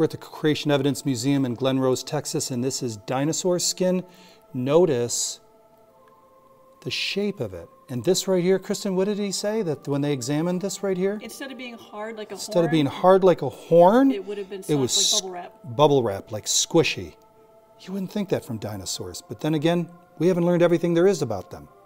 We're at the Creation Evidence Museum in Glen Rose, Texas, and this is dinosaur skin. Notice the shape of it. And this right here, Kristen, what did he say that when they examined this right here? Instead of being hard like a horn. Instead of being hard like a horn, it would have been soft like bubble wrap. Bubble wrap, like squishy. You wouldn't think that from dinosaurs. But then again, we haven't learned everything there is about them.